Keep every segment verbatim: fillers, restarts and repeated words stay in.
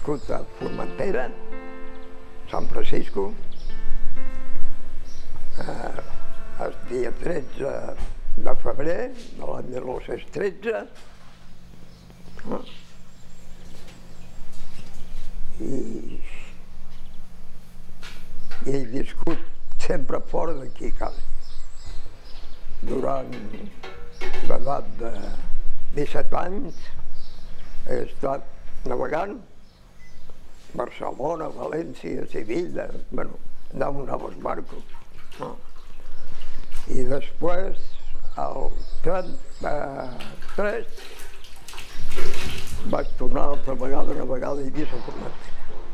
nascut a Formentera, Sant Francisco, el dia tretze de febrer de l'any mil nou-cents tretze, i he viscut sempre fora d'aquí, quasi. Durant l'edat de disset anys he estat navegant Barcelona, València, Sevilla, bueno, anava en els barcos. I després, al trenta-tres, vaig tornar altra vegada a navegar d'Eivissa a Formentera.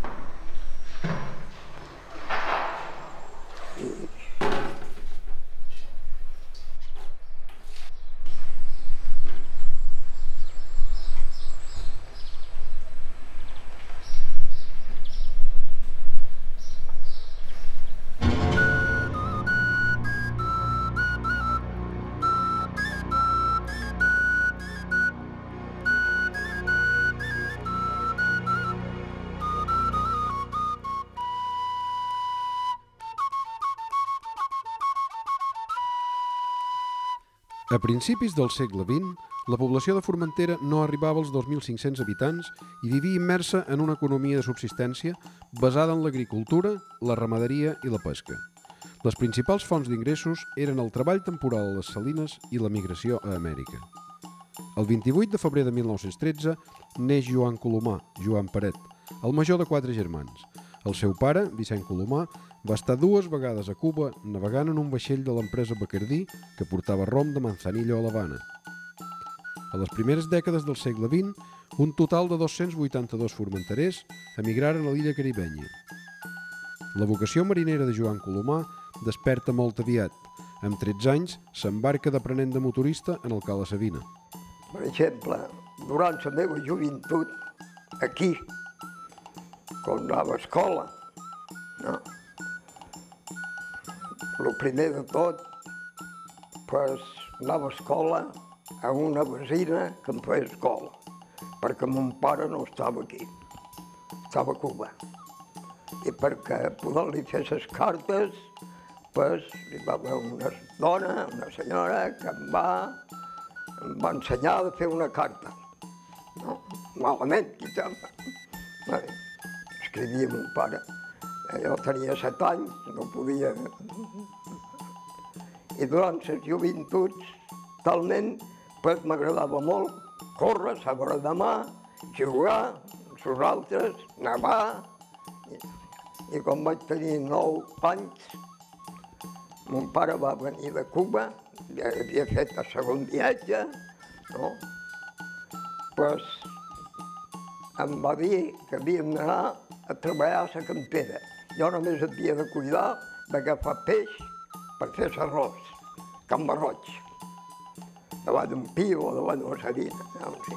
A principis del segle vint, la població de Formentera no arribava als dos mil cinc-cents habitants i vivia immersa en una economia de subsistència basada en l'agricultura, la ramaderia i la pesca. Les principals fonts d'ingressos eren el treball temporal a les salines i la migració a Amèrica. El vint-i-vuit de febrer de mil nou-cents tretze neix Joan Colomà, Joan Peret, el major de quatre germans. El seu pare, Vicent Colomà, va estar dues vegades a Cuba navegant en un vaixell de l'empresa Bacardí que portava rom de Manzanillo a l'Havana. A les primeres dècades del segle vint, un total de dos-cents vuitanta-dos formenterers emigraren a l'illa caribenya. La vocació marinera de Joan Colomà desperta molt aviat. Amb tretze anys s'embarca d'aprenent de motorista en el Cala Savina. Per exemple, durant la meva joventut, aquí, quan anava a escola, no? El primer de tot, pues, anava a escola a una vecina que em feia escola, perquè mon pare no estava aquí, estava a Cuba. I perquè poder-li fer les cartes, pues, hi va haver una dona, una senyora, que em va, em va ensenyar a fer una carta. No? Malament, quizá. Vale. Escrivia mon pare. Jo tenia set anys, no podia... I durant les joventuts, talment, pues, m'agradava molt córrer, saber de mà, jugar amb els altres, nevar. I, I quan vaig tenir nou anys, mon pare va venir de Cuba, ja havia fet el segon viatge, no? Pues, em va dir que havíem d'anar a treballar a la cantera. Jo només havia de cuidar d'agafar peix per fer l'arròs, Can Barroig, davant d'un pi o davant d'una sardina.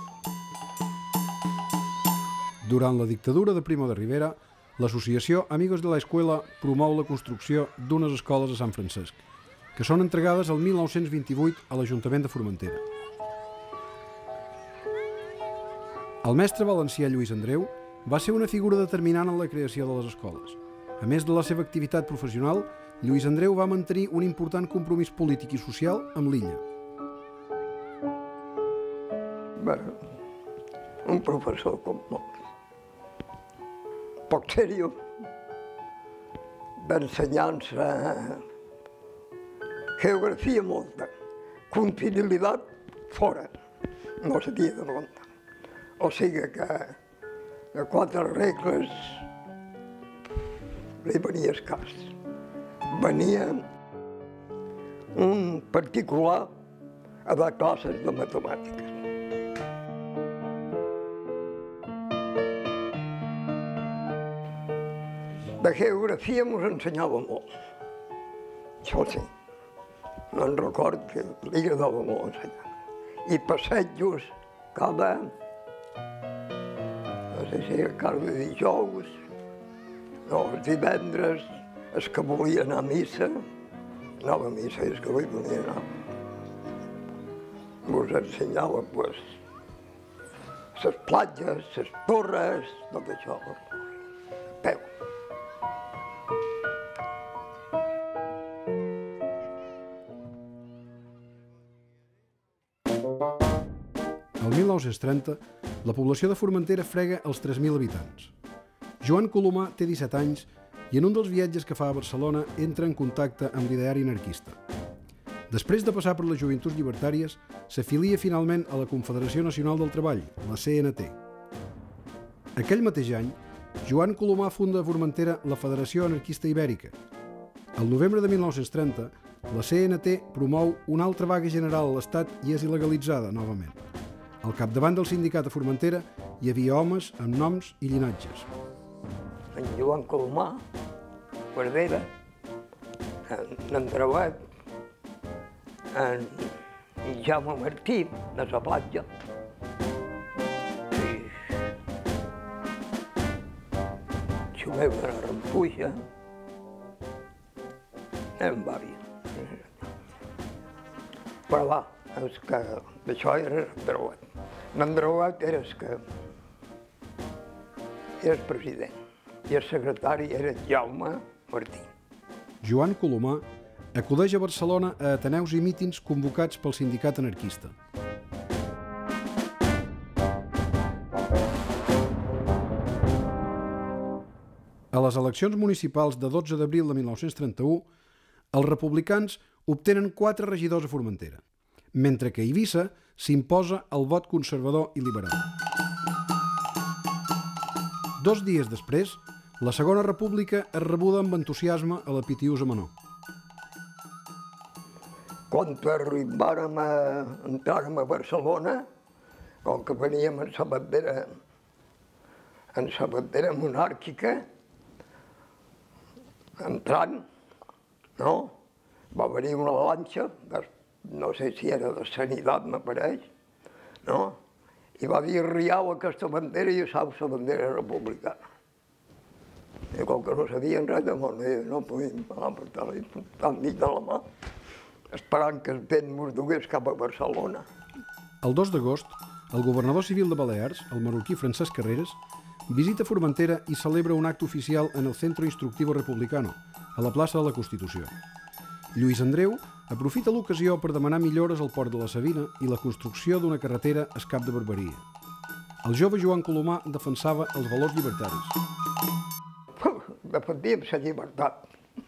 Durant la dictadura de Primo de Rivera, l'associació Amigos de la Escuela promou la construcció d'unes escoles a Sant Francesc, que són entregades el mil nou-cents vint-i-vuit a l'Ajuntament de Formentera. El mestre valencià Lluís Andreu va ser una figura determinant en la creació de les escoles. A més de la seva activitat professional, Lluís Andreu va mantenir un important compromís polític i social amb l'illa. Bé, un professor com molt, poc seriós, d'ensenyança, geografia molta, continuïtat fora, no s'havia de montar. O sigui que de quatre regles li venia escàs. Venia un particular a dar classes de matemàtiques. De geografia mos ensenyava molt. Això sí, me'n record que li agradava molt ensenyar. I passejos cada, no sé si era cada dijous, no, els divendres, els que volia anar a missa, anava a missa i els que volia anar. Mos ensenyava, pues, les platges, les torres, tot això, a peu. El mil nou-cents trenta, la població de Formentera frega els tres mil habitants. Joan Colomà té disset anys i en un dels viatges que fa a Barcelona entra en contacte amb l'ideari anarquista. Després de passar per les Joventuts Llibertàries, s'afilia finalment a la Confederació Nacional del Treball, la C N T. Aquell mateix any, Joan Colomà funda a Formentera la Federació Anarquista Ibèrica. El novembre de mil nou-cents trenta, la C N T promou una altra vaga general a l'Estat i és il·legalitzada novament. Al capdavant del sindicat a Formentera hi havia homes amb noms i llinatges. En Joan Colomà, Verdera, en Andreuet, en Jaume Martí, de la platja. I Xumeu de la Rampuja, en diversos. Però va, és que això era Andreuet. L'Andreuet era el que era el president i el secretari era Jaume Martí. Joan Colomà acudeix a Barcelona a ateneus i mítings convocats pel sindicat anarquista. A les eleccions municipals de dotze d'abril de mil nou-cents trenta-u, els republicans obtenen quatre regidors a Formentera, mentre que a Eivissa s'imposa el vot conservador i liberal. Dos dies després, la Segona República es rebuda amb entusiasme a la Pitiusa Menor. Quan arribàrem a, entràrem a Barcelona, com que veníem en la bandera, en la bandera monàrquica, entrant, no? Va venir una lanxa, no sé si era de Sanitat, m'apareix, no? I va dir, riau aquesta bandera i sau la bandera republicana. I com que no sabien res de món, no podíem anar per tal, tan dit de la mà, esperant que el vent mos dugués cap a Barcelona. El dos d'agost, el governador civil de Balears, el marroquí Francesc Carreras, visita Formentera i celebra un acte oficial en el Centro Instructivo Republicano, a la plaça de la Constitució. Lluís Andreu aprofita l'ocasió per demanar millores al port de la Sabina i la construcció d'una carretera a Cap de Barberia. El jove Joan Colomà defensava els valors llibertaris. Defendíem la llibertat.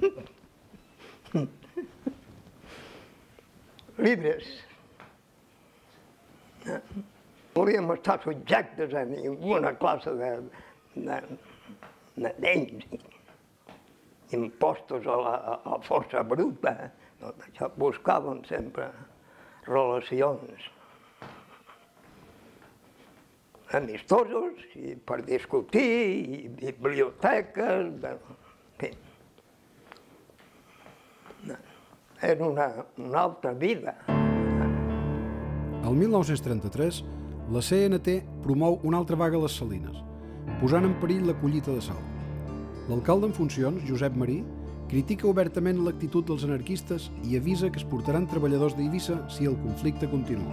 Llibres. No podíem estar subjectes a ninguna classe de, de, de lleis, impostos a la, a la força bruta. Tot això buscàvem sempre relacions amistosos i per discutir, i biblioteques, de, en fi. Era una, una altra vida. El mil nou-cents trenta-tres, la C N T promou una altra vaga a les Salines, posant en perill la collita de sal. L'alcalde en funcions, Josep Marí, critica obertament l'actitud dels anarquistes i avisa que es portaran treballadors d'Eivissa si el conflicte continua.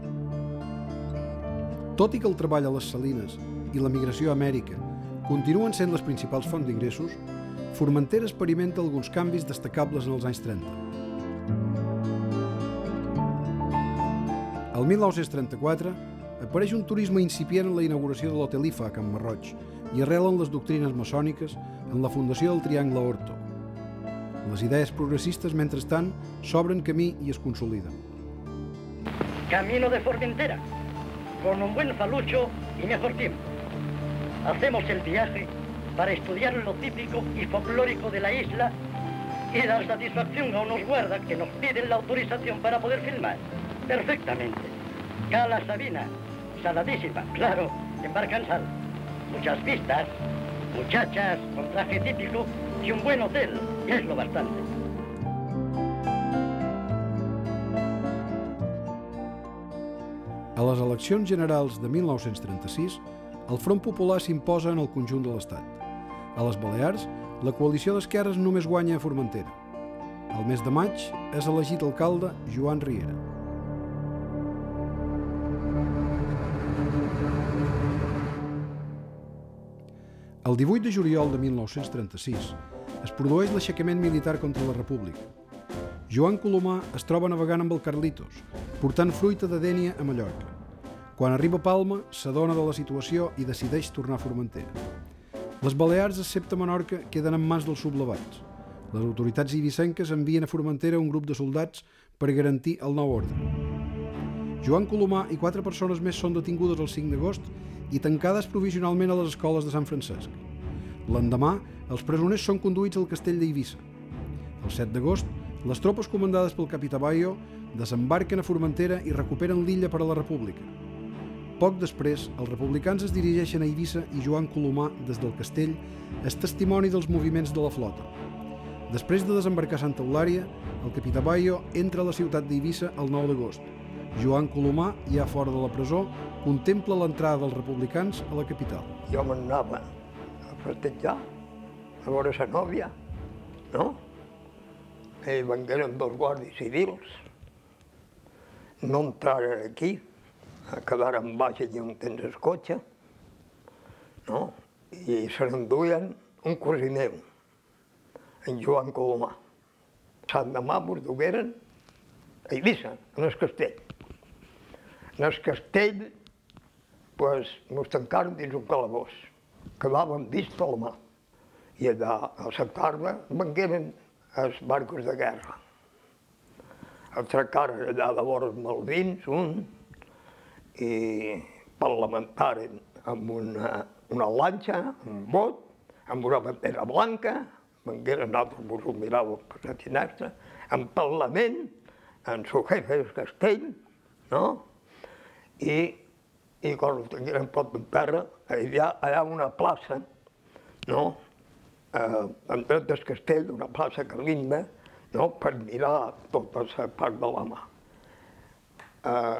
Tot i que el treball a les Salines i la migració a Amèrica continuen sent les principals fonts d'ingressos, Formentera experimenta alguns canvis destacables en els anys trenta. El mil nou-cents trenta-quatre apareix un turisme incipient en la inauguració de l'Hotel I F A a Can Marroig i arrelen les doctrines maçòniques en la fundació del Triangle Horto. Les idees progressistes, mentrestant, s'obren camí i es consoliden. Camino de Formentera, con un buen falucho y mejor tiempo. Hacemos el viaje para estudiar lo típico y folclórico de la isla y dar satisfacción a unos guardas que nos piden la autorización para poder filmar. Perfectamente. Cala Sabina, saladísima, claro, embarcan sal. Muchas vistas, muchachas con traje típico y un buen hotel, es lo bastante. A les eleccions generals de mil nou-cents trenta-sis, el Front Popular s'imposa en el conjunt de l'Estat. A les Balears, la coalició d'esquerres només guanya a Formentera. Al mes de maig és elegit alcalde Joan Riera. El divuit de juliol de mil nou-cents trenta-sis es produeix l'aixecament militar contra la República. Joan Colomà es troba navegant amb el Carlitos, portant fruita de Dénia a Mallorca. Quan arriba a Palma, s'adona de la situació i decideix tornar a Formentera. Les Balears, excepte Menorca, queden en mans dels sublevats. Les autoritats eivissenques envien a Formentera un grup de soldats per garantir el nou ordre. Joan Colomà i quatre persones més són detingudes el cinc d'agost i tancades provisionalment a les escoles de Sant Francesc. L'endemà, els presoners són conduïts al castell d'Eivissa. El set d'agost, les tropes comandades pel capità Bayo desembarquen a Formentera i recuperen l'illa per a la República. Poc després, els republicans es dirigeixen a Eivissa i Joan Colomà, des del castell, és testimoni dels moviments de la flota. Després de desembarcar a Santa Eulària, el capità Bayo entra a la ciutat d'Eivissa el nou d'agost. Joan Colomà, ja fora de la presó, contempla l'entrada dels republicans a la capital. Jo m'anava a festejar, a veure sa nòvia, no? I vengueren dos guàrdies civils, no entraren aquí, a quedar en baix allà on tens el cotxe, no? I se n'enduien un cosí meu, en Joan Colomà. L'endemà mos dugueren a Eivissa, en el castell. En el castell, pues, mos tancaren dins un calabós. Quedàvem vist a la mà. I allà, a la tarda, vengueren els barcos de guerra. Atracaren allà de vora els Malvins, un, i parlamentaren amb una, una lanxa, un bot, amb una bandera blanca, vengueren altres, vos ho miràveu per la finestra, en parlament, en su jefe del castell, no? I, i quan ho tingueren pot en terra, hi ha allà una plaça, no? Eh, en dret del castell, una plaça que linda, no? Per mirar tota la part de la mà. Eh,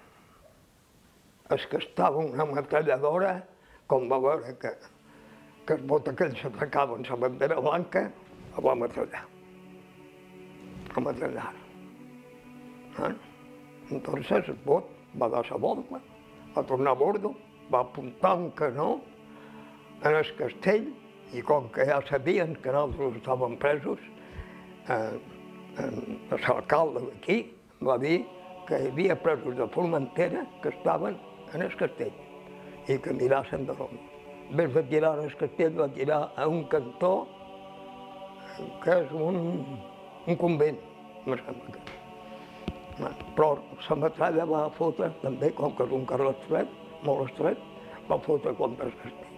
es que estava una metralladora, com va veure que, que els bots aquells s'atracaven la bandera blanca, la va metrallar. La metrallar. Eh? Entonces el bot va dar la volta, va tornar a bordo, va apuntar un canó en el castell i com que ja sabien que nosaltres estàvem presos, eh, l'alcalde d'aquí va dir que hi havia presos de Formentera que estaven en el castell i que mirassin de l'home. En vez de tirar al castell, va tirar a un cantó que és un, un convent, me sembla que. Però la metralla va fotre, també, com que és un carrer estret, molt estret, va fotre contra el castell.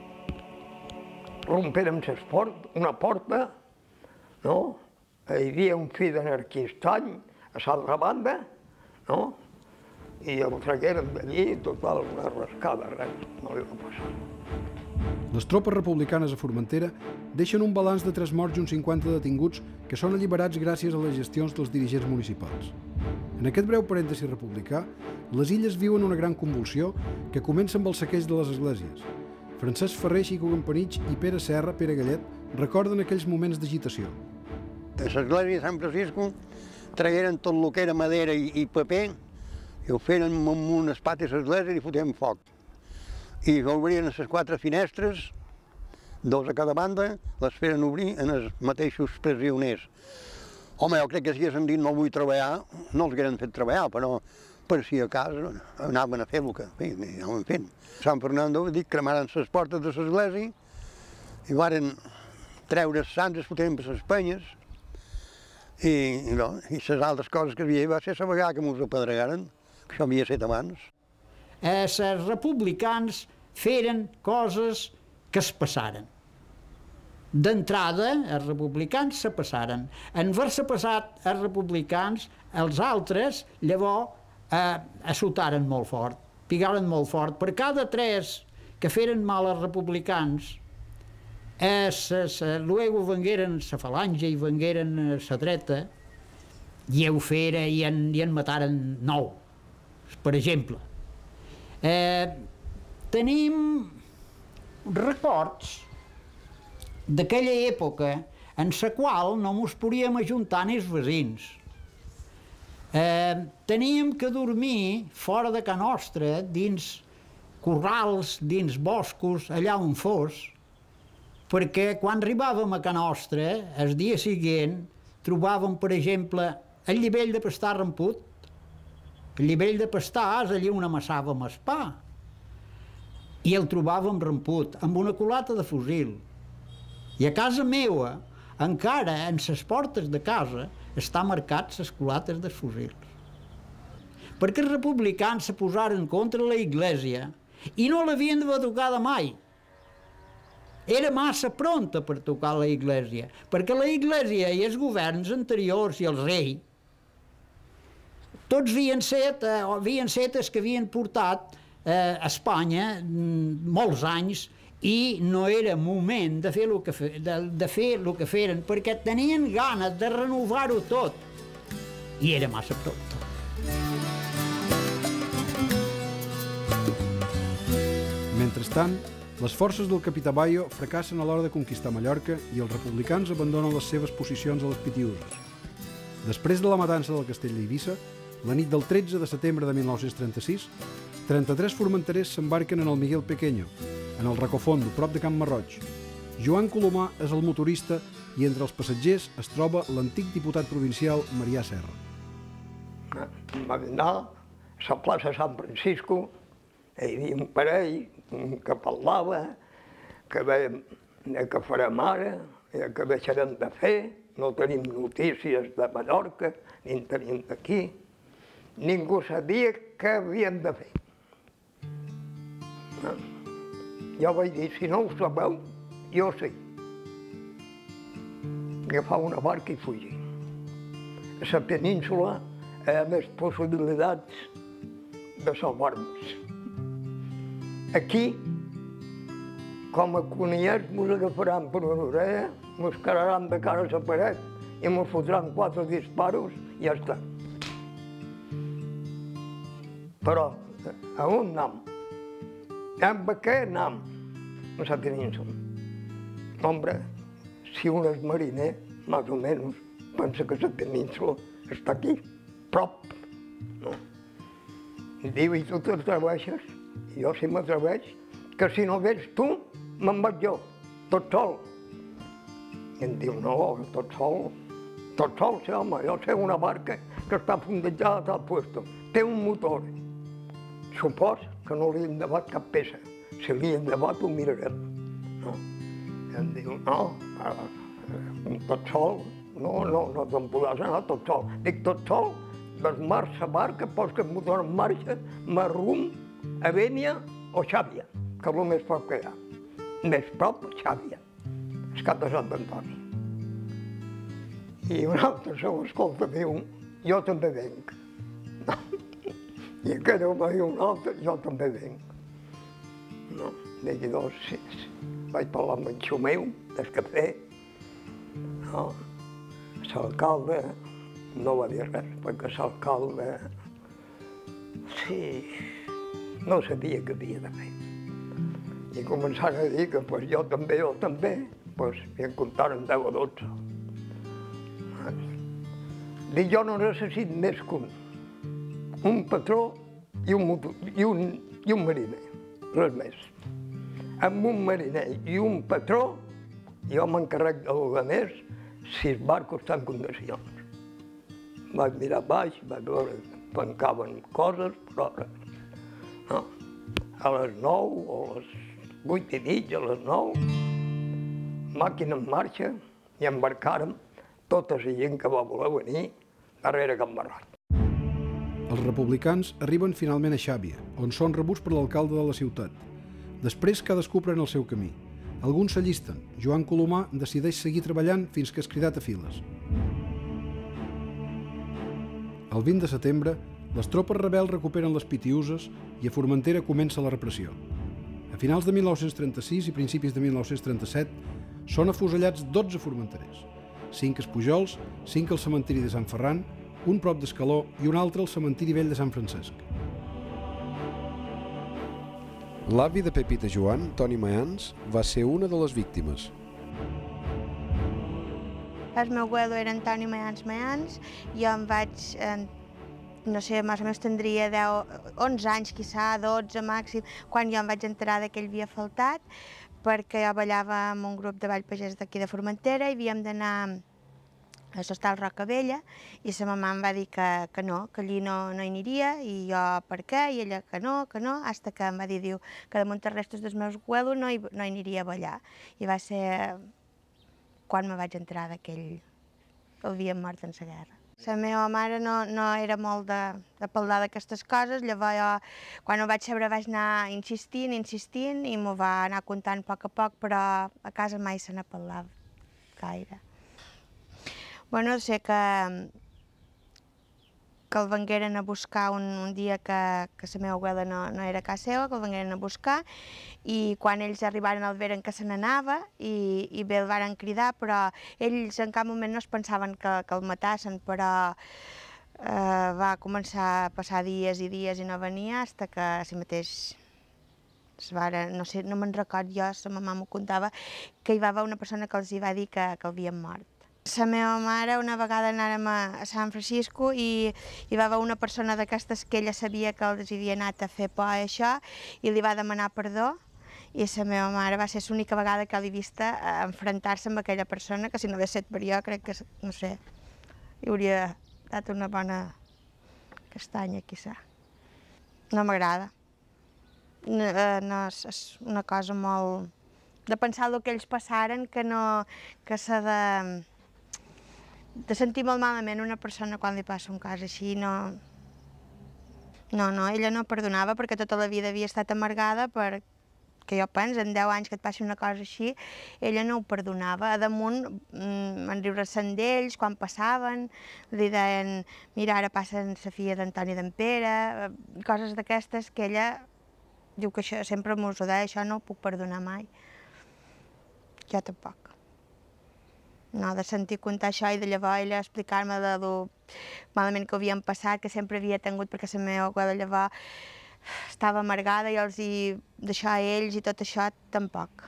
Romperen una porta, no? Hi havia un fill d'anarquistany a l'altra banda, no? I el tragueren d'allí i total una rascada, res, no li va passar. Les tropes republicanes a Formentera deixen un balanç de tres morts i uns cinquanta detinguts que són alliberats gràcies a les gestions dels dirigents municipals. En aquest breu parèntesi republicà, les illes viuen una gran convulsió que comença amb el saqueig de les esglésies. Francesc Ferrer, Xico Campanich i Pere Serra, Pere Gallet, recorden aquells moments d'agitació. A l'església de Sant Francisco tragueren tot el que era madera i, i paper i ho feien amb unes pates a l'església i fotem foc. I obrien les quatre finestres, dos a cada banda, les feien obrir en els mateixos presoners. Home, jo crec que si haguéssim dit no vull treballar, no els hagueren fet treballar, però per si a casa anaven a fer el que anaven fent. Sant Fernando, dic, cremaren les portes de l'església i varen treure els sants, es fotem per les penyes i, i, no, i les altres coses que hi havia va ser la vegada que mos apedregaren, que això havia estat abans. Els republicans feren coses que es passaren. D'entrada, els republicans se passaren. En haver-se passat els republicans, els altres, llavors, eh, assotaren molt fort, pigaren molt fort. Per cada tres que feren mal als republicans, luego vengueren la falange i vengueren la dreta, i ho feren i en, i en mataren nou, per exemple. Eh, tenim records d'aquella època en la qual no ens podíem ajuntar ni els veïns. Eh, teníem que dormir fora de casa nostra, dins corrals, dins boscos, allà on fos, perquè quan arribàvem a Can Nostra, el dia següent, trobàvem, per exemple, el nivell de pastar ramput. El nivell de pastar és allà on amassàvem el pa. I el trobàvem ramput, amb una culata de fusil. I a casa meva, encara en les portes de casa, està marcat les culates dels fusils. Perquè els republicans se posaren contra la Iglésia i no l'havien d'haver tocada mai. Era massa pronta per tocar la Iglésia, perquè la Iglésia i els governs anteriors i el rei tots havien set, eh, havien set els que havien portat eh, a Espanya mm, molts anys i no era moment de fer el que, fe, de, de fer el que feren perquè tenien ganes de renovar-ho tot i era massa pronta. Mentrestant, les forces del capità Bayo fracassen a l'hora de conquistar Mallorca i els republicans abandonen les seves posicions a les Pitiüses. Després de la matança del castell d'Eivissa, la nit del tretze de setembre de mil nou-cents trenta-sis, trenta-tres formenterers s'embarquen en el Miguel Pequeño, en el Recofondo, prop de Can Marroig. Joan Colomà és el motorista i entre els passatgers es troba l'antic diputat provincial Marià Serra. Vam anar a la plaça Sant Francisco, hi havia un parell que parlava, que veiem que farem ara, que deixarem de fer, no tenim notícies de Mallorca, ni en tenim d'aquí. Ningú sabia què havien de fer. Jo vaig dir, si no ho sabeu, jo sí. Agafar una barca i fugir. A la península hi ha més possibilitats de salvar-nos. Aquí, com a coniers, mos agafaran per una orella, mos quedaran de cara a la paret i mos fotran quatre disparos i ja està. Però a on anem? Amb què anem? A la península. Hombre, si un és mariner, més o menys, pensa que la península està aquí, prop. No. Diu, i tu t'atreveixes? Jo si m'atreveix, que si no vens tu, me'n vaig jo, tot sol. I em diu, no, tot sol, tot sol, sí, home, jo sé una barca que està fondejada a tal puesto, té un motor. Supos que no li hem llevat cap peça. Si li hem llevat, ho mirarem. No. I em diu, no, tot sol, no, no, no te'n podràs anar tot sol. Dic, tot sol, desmarxa barca, posa el motor en marxa, m'arrum a Bénia o Xàbia, que és el més prop que hi ha. Més prop, Xàbia, el cap de Sant Antoni. I un altre segon escolta diu, jo també venc. I aquell home diu un altre, jo també venc. No, dic, doncs, sí, sí. Vaig parlar amb en Xumeu, del cafè. No, l'alcalde no va dir res, perquè l'alcalde, sí, no sabia què havia de fer. I començaren a dir que pues, jo també, jo també, pues, i en comptaren deu o dotze. Dic, jo no necessito més que un. Un patró i un, motor, i un, i un mariner, res més. Amb un mariner i un patró, jo m'encarrec del més si el barco està en condicions. Vaig mirar baix, vaig veure que pencaven coses, però res. No. A les nou, o a les vuit i mig, a les nou, màquina en marxa i embarcàrem tota la gent que va voler venir darrere Can Marroig. Els republicans arriben finalment a Xàbia, on són rebuts per l'alcalde de la ciutat. Després cadascú pren el seu camí. Alguns s'allisten. Joan Colomà decideix seguir treballant fins que és cridat a files. El vint de setembre, les tropes rebels recuperen les Pitiüses i a Formentera comença la repressió. A finals de mil nou-cents trenta-sis i principis de mil nou-cents trenta-set són afusellats dotze formenterers, cinc als Pujols, cinc al cementiri de Sant Ferran, un prop d'Escaló i un altre al cementiri vell de Sant Francesc. L'avi de Pepita Joan, Toni Mayans, va ser una de les víctimes. El meu abuelo era Antoni Mayans Mayans, jo em vaig, eh, no sé, més o menys tindria deu, onze anys, quizà, dotze màxim, quan jo em vaig enterar que ell havia faltat, perquè jo ballava amb un grup de ball pagès d'aquí de Formentera i havíem d'anar a l'hostal Rocavella i la mamà em va dir que, que no, que allí no, no hi aniria i jo per què, i ella que no, que no, fins que em va dir, diu, que damunt els restos dels meus abuelos no hi, no hi aniria a ballar. I va ser quan me vaig entrar d'aquell, que havien mort en la guerra. La meva mare no, no era molt de, de parlar d'aquestes coses, llavors jo, quan ho vaig saber, vaig anar insistint, insistint, i m'ho va anar contant a poc a poc, però a casa mai se n'ha parlat gaire. Bueno, sé que, que el vengueren a buscar un, un dia que, que la meva abuela no, no era a casa seva, que el vengueren a buscar, i quan ells arribaren al veren que se n'anava, i, i bé el varen cridar, però ells en cap moment no es pensaven que, que el matassin, però eh, va començar a passar dies i dies i no venia, fins que si mateix es varen, no sé, no me'n record jo, la mamà m'ho contava, que hi va haver una persona que els hi va dir que, que havien mort. La meva mare, una vegada anàrem a, a San Francisco i hi va haver una persona d'aquestes que ella sabia que els havia anat a fer por a això i li va demanar perdó, i la meva mare va ser l'única vegada que l'he vista enfrontar-se amb aquella persona, que si no hagués estat per jo crec que, no sé, hi hauria dat una bona castanya, quizà. No m'agrada. No, no, és una cosa molt... de pensar el que ells passaren, que no... que s'ha de... de sentir molt malament una persona quan li passa un cas així, no... No, no, ella no perdonava perquè tota la vida havia estat amargada per... que jo penso, en deu anys que et passi una cosa així, ella no ho perdonava. A damunt, en riure-se'n d'ells, quan passaven, li deien, mira, ara passen la filla d'Antoni d'en Pere, coses d'aquestes que ella diu que això sempre m'ho deia, això no ho puc perdonar mai. Jo tampoc. No, de sentir contar això i de llavors ella explicar-me de lo malament que havien passat, que sempre havia tingut, perquè la meva abuela llavors estava amargada i els hi deixar a ells i tot això tampoc.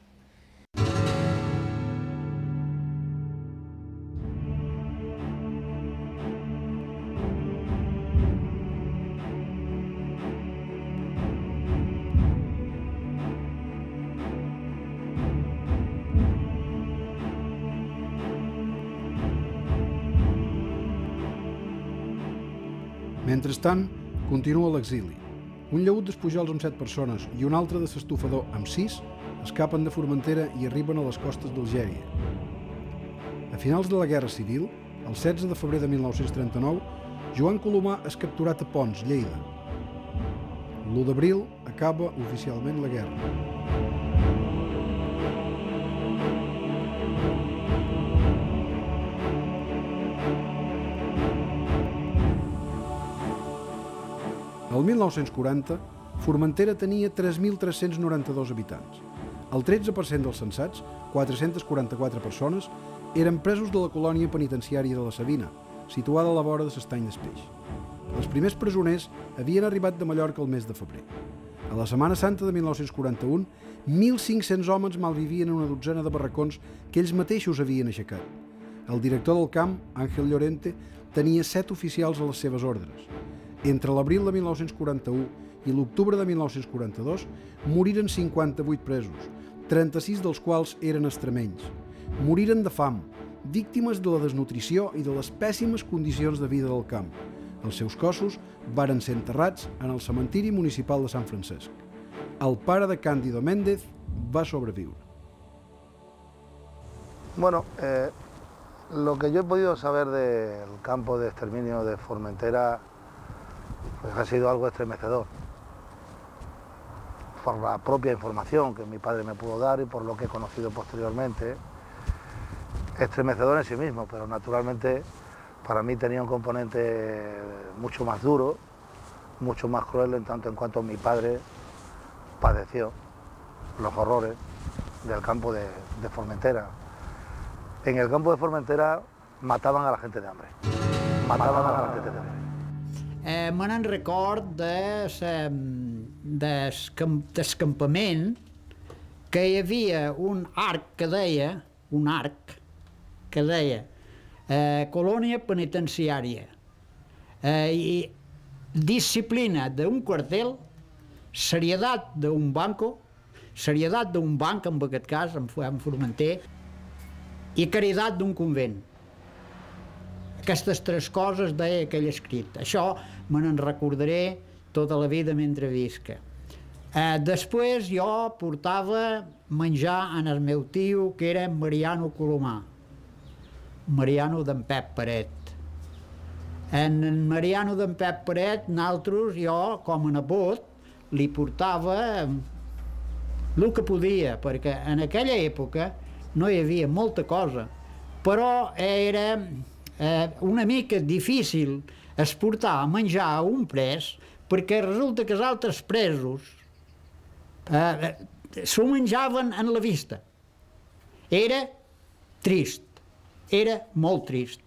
Mentrestant, continua l'exili. Un llaüt d'Espujols amb set persones i un altre de s'Estufador amb sis escapen de Formentera i arriben a les costes d'Algèria. A finals de la Guerra Civil, el setze de febrer de mil nou-cents trenta-nou, Joan Colomà és capturat a Pons, Lleida. l'u d'abril acaba oficialment la guerra. El mil nou-cents quaranta, Formentera tenia tres mil tres-cents noranta-dos habitants. El tretze per cent dels censats, quatre-centes quaranta-quatre persones, eren presos de la colònia penitenciària de la Sabina, situada a la vora de l'Estany d'Espeix. Els primers presoners havien arribat de Mallorca el mes de febrer. A la Setmana Santa de mil nou-cents quaranta-un, mil cinc-cents homes malvivien en una dotzena de barracons que ells mateixos havien aixecat. El director del camp, Àngel Llorente, tenia set oficials a les seves ordres. Entre l'abril de mil nou-cents quaranta-u i l'octubre de mil nou-cents quaranta-dos moriren cinquanta-vuit presos, trenta-sis dels quals eren extremenys. Moriren de fam, víctimes de la desnutrició i de les pèssimes condicions de vida del camp. Els seus cossos varen ser enterrats en el cementiri municipal de Sant Francesc. El pare de Cándido Méndez va sobreviure. Bueno, eh, lo que yo he podido saber del campo de exterminio de Formentera pues ha sido algo estremecedor, por la propia información que mi padre me pudo dar y por lo que he conocido posteriormente. Estremecedor en sí mismo, pero naturalmente para mí tenía un componente mucho más duro, mucho más cruel en tanto en cuanto mi padre padeció los horrores del campo de, de Formentera. En el campo de Formentera mataban a la gente de hambre, mataban a la gente de hambre. Eh, me n'en record de sa, des, des campament que hi havia un arc que deia, un arc que deia eh, colònia penitenciària eh, i disciplina d'un quartel, serietat d'un banco serietat d'un banc, en aquest cas, en Formentera, i caritat d'un convent. Aquestes tres coses deia aquell escrit. Això me n'en recordaré tota la vida mentre visca. Eh, després jo portava menjar en el meu tio, que era Mariano Colomà, Mariano d'en Pep Paret. En Mariano d'en Pep Paret, nosaltres, jo, com a nebot, li portava el que podia, perquè en aquella època no hi havia molta cosa, però era eh, una mica difícil exportar a menjar a un pres, perquè resulta que els altres presos eh, s'ho menjaven en la vista. Era trist, era molt trist.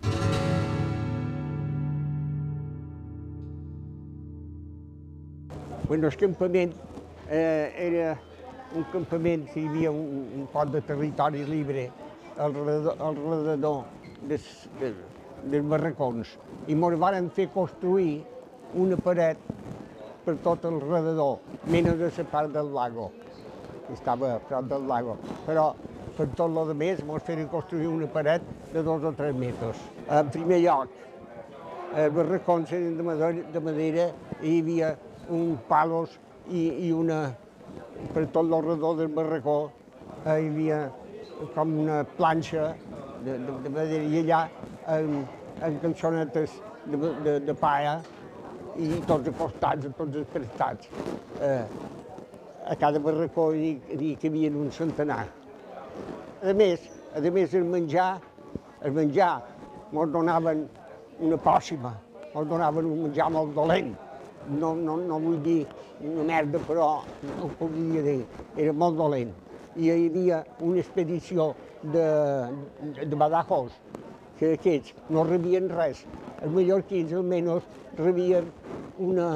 Bueno, el campament eh, era un campament que hi havia un, un pot de territori libre al redador, al redador des, des, dels barracons i ens van fer construir una paret per tot el redador, menys de la part del lago, que estava a prop del lago. Però per tot el rest ens feren construir una paret de dos o tres metres. En primer lloc, els barracons eren de madera, de madera i hi havia uns palos i, i una, per tot l'alrededor del barracó eh, hi havia com una planxa de, de, de madera i allà en, en cançonetes de, de, de paia i tots acostats, tots els prestats. Eh, a cada barracó hi, hi cabien un centenar. A més, a més el menjar, el menjar ens donaven una pòssima, ens donaven un menjar molt dolent. No, no, no vull dir una merda, però no ho podria dir, era molt dolent. I hi havia una expedició de, de, de Badajoz, que aquests no rebien res. Els mallorquins almenys rebien una,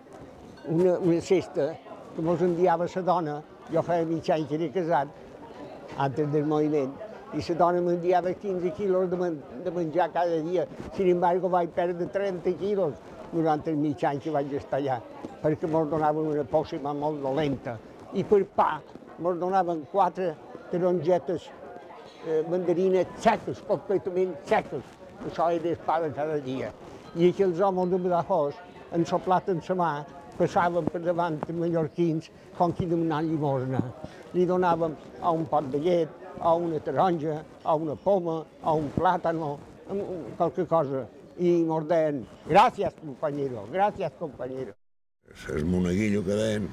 una, una cesta que mos enviava la dona. Jo feia mig any que era casat, antes del moviment, i la dona m'enviava quinze quilos de, men de menjar cada dia. Sin embargo, vaig perdre trenta quilos durant el mig any que vaig estar allà, perquè ens donaven una pòssima molt dolenta. I per pa ens donaven quatre tarongetes eh, mandarines seques, completament seques. Això era el pa de cada dia. I aquells homes de Badajoz, ensoplat en la mà, passaven per davant els mallorquins com qui demanant llimosna. Li donàvem a un pot de llet, a una taronja, a una poma, a un plàtano, qualque cosa. I ens deien, gràcies, compañero, gràcies, compañero. El monaguillo que deien,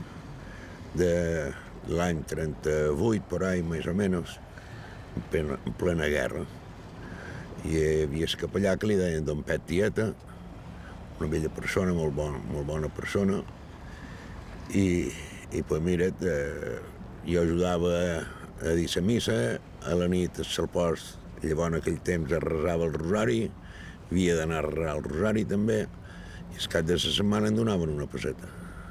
de l'any trenta-vuit, por ahí, més o menys, en plena guerra. I hi havia el capellà que li deien Don Pet Tieta, una bella persona, molt bona, molt bona persona, i, i pues mira't, eh, jo ajudava a, a dir la missa, a la nit al Salpost, llavors en aquell temps es resava el rosari, havia d'anar a resar el rosari també, i al cap de la setmana em donaven una peseta.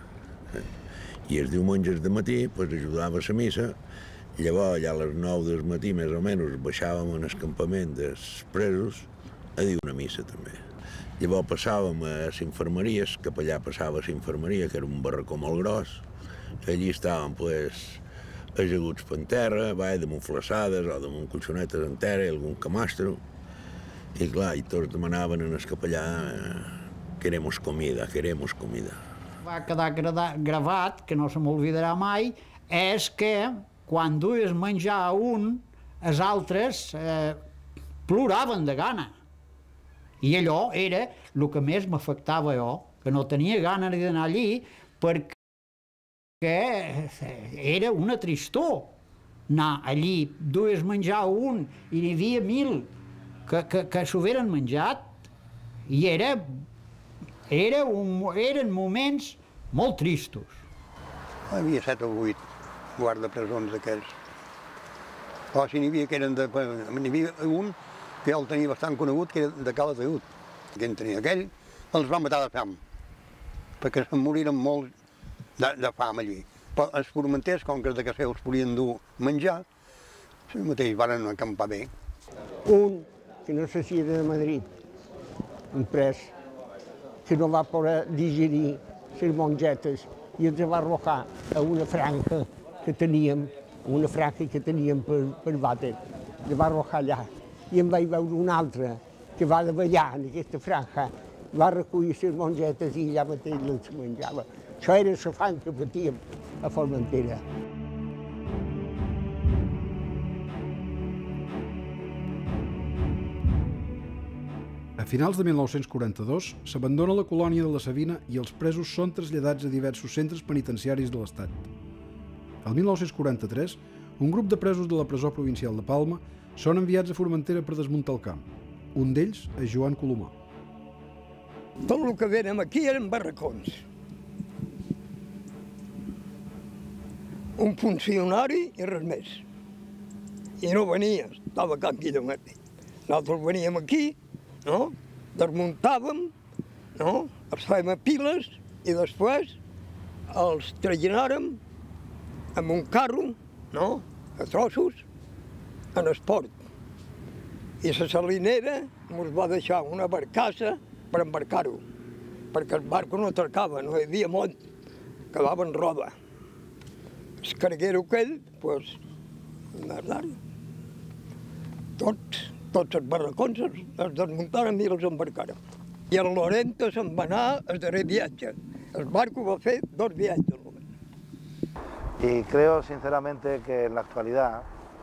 I els diumenges de matí pues, ajudava a la missa, llavors allà a les nou del matí més o menys baixàvem en el campament dels presos a dir una missa també. Llavors passàvem a les infermeries, cap allà passava a la infermeria, que era un barracó molt gros, allí estàvem pues, ajaguts per terra, damunt flaçades o damunt colxonetes en terra i algun camastro. I clar, i tots demanaven en el capellà queremos comida, queremos comida. Va quedar gravat, que no se m'oblidarà mai, és que quan duies menjar a un, els altres eh, ploraven de gana. I allò era el que més m'afectava jo, que no tenia gana d'anar allí perquè era una tristor anar allí, duies menjar a un i n'hi havia mil que, que, que s'ho havien menjat i era, era un, eren moments molt tristos. Hi havia set o vuit guardapresons d'aquells. O si n'hi havia que eren de... N'hi havia un que jo el tenia bastant conegut, que era de Cala Taüt. Que en tenia aquell, els va matar de fam, perquè se'n moriren molt de, de fam allí. Però els formenters, com que de que els volien dur menjar, ells mateix van acampar bé. Un que no sé si era de Madrid, un pres, que no va poder digerir les mongetes i ens va arrojar a una franca que que teníem, una franja que teníem per, per vàter, de va arrojar allà. I en vaig veure una altra que va davallar en aquesta franja, va recollir les mongetes i allà mateix les menjava. Això era la fam que patíem a Formentera. A finals de mil nou-cents quaranta-dos s'abandona la colònia de la Savina i els presos són traslladats a diversos centres penitenciaris de l'Estat. El mil nou-cents quaranta-tres, un grup de presos de la presó provincial de Palma són enviats a Formentera per desmuntar el camp. Un d'ells és Joan Colomà. Tot el que vèiem aquí eren barracons. Un funcionari i res més. I no venia, estava cap quilòmetre. Nosaltres veníem aquí, no? Desmuntàvem, no? Els fèiem a piles i després els trajinàrem amb un carro, no? A trossos, en esport. I la salinera ens va deixar una barcassa per embarcar-ho, perquè el barco no atracava, no hi havia món, quedava en roda. El carguero aquell, doncs, tots, tots els barracons es, es desmuntaren i els embarcaren. I el Lorente se'n va anar al darrer viatge. El barco va fer dos viatges. Y creo sinceramente que en la actualidad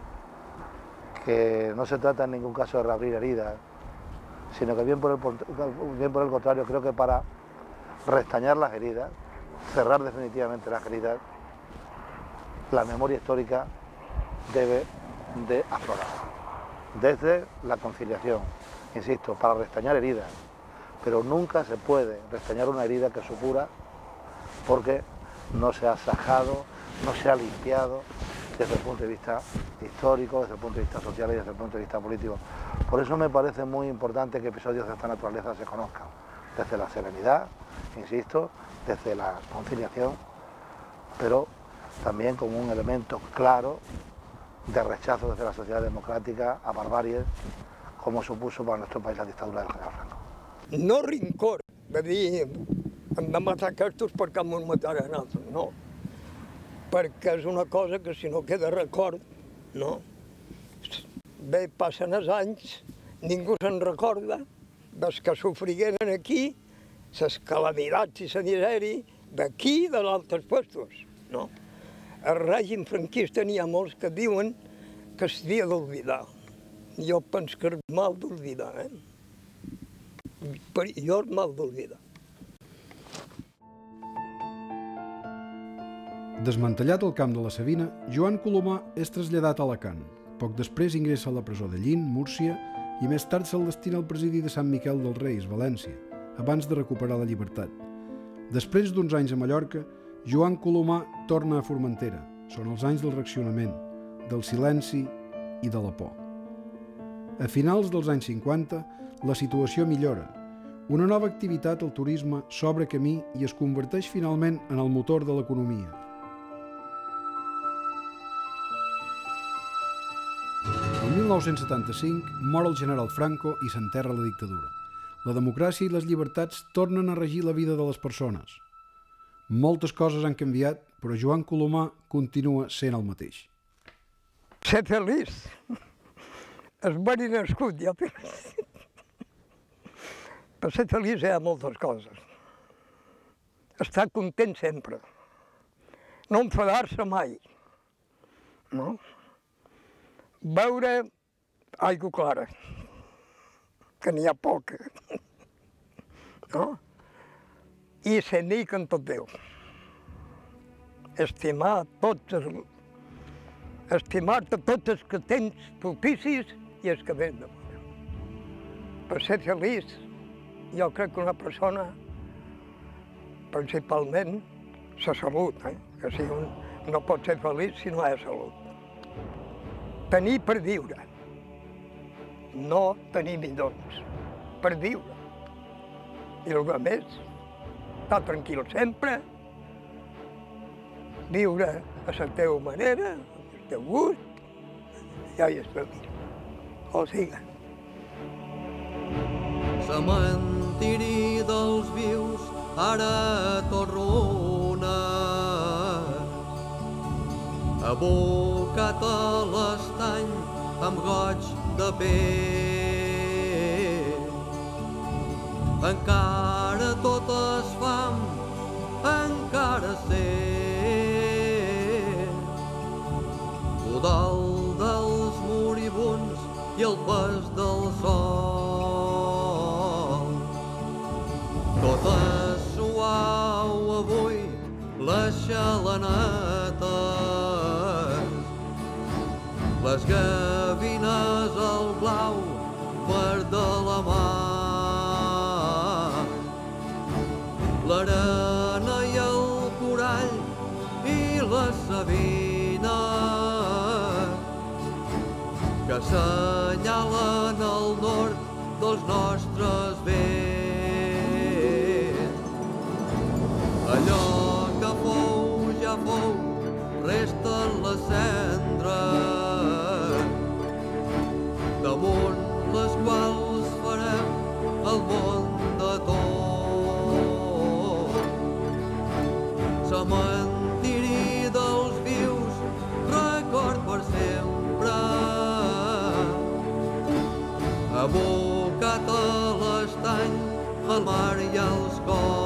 que no se trata en ningún caso de reabrir heridas, sino que bien por, el, bien por el contrario, creo que para restañar las heridas, cerrar definitivamente las heridas, la memoria histórica debe de aflorar. Desde la conciliación, insisto, para restañar heridas, pero nunca se puede restañar una herida que supura porque no se ha sajado, no se ha limpiado desde el punto de vista histórico, desde el punto de vista social y desde el punto de vista político. Por eso me parece muy importante que episodios de esta naturaleza se conozcan, desde la serenidad, insisto, desde la conciliación, pero también como un elemento claro de rechazo desde la sociedad democrática a barbaries, como supuso para nuestro país la dictadura del general Franco. No rincor, de dir, hem de matar aquests perquè ens mataran altres, no. Perquè és una cosa que si no queda record, no? Bé, passen els anys, ningú se'n recorda dels que sofrigueren aquí, les calamitats i la misèria d'aquí i de d'altres puestos, no? El règim franquista n'hi ha molts que diuen que s'havia d'oblidar. Jo penso que és mal d'oblidar, eh? Jo és mal d'oblidar. Desmantellat el camp de la Savina, Joan Colomà és traslladat a Alacant. Poc després ingressa a la presó de Llin, Múrcia, i més tard se'l destina al presidi de Sant Miquel dels Reis, València, abans de recuperar la llibertat. Després d'uns anys a Mallorca, Joan Colomà torna a Formentera. Són els anys del reaccionament, del silenci i de la por. A finals dels anys cinquanta, la situació millora. Una nova activitat, el turisme, s'obre camí i es converteix finalment en el motor de l'economia. El mil nou-cents setanta-cinc mor el general Franco i s'enterra la dictadura. La democràcia i les llibertats tornen a regir la vida de les persones. Moltes coses han canviat, però Joan Colomà continua sent el mateix. Ser feliç. És ben nascut, ja. Per ser feliç hi ha moltes coses. Estar content sempre. No enfadar-se mai. No? Beure aigua clara, que n'hi ha poca. No? I ser amic en tot Déu. Estimar tots els... Estimar-te tots els que tens propicis i els que vens de fora. Per ser feliç, jo crec que una persona, principalment, la salut, eh? Que si un no pot ser feliç si no hi ha salut. Tenir per viure, no tenir milions, per viure. I el que més, estar tranquil sempre, viure a la teva manera, al teu gust, ja hi està bé. O sigui. Cementiri dels vius, ara tot runa. abocat a l'estany amb goig de pell. Encara tot es fam, encara ser podal dels moribuns i el pes del sol. Tot és suau avui, les xalanetes, les gavines, el blau verd de la mar, l'arena i el corall i la savina que assenyalen el nord dels nostres vents. Allò que fou ja fou, resten les cendres damunt les quals farem el món de tot. Cementiri dels vius, record per sempre, abocat a l'estany, al mar i als cors.